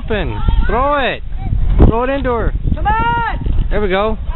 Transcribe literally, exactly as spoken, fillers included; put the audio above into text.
open. Throw it. Throw it into her. Come on! There we go.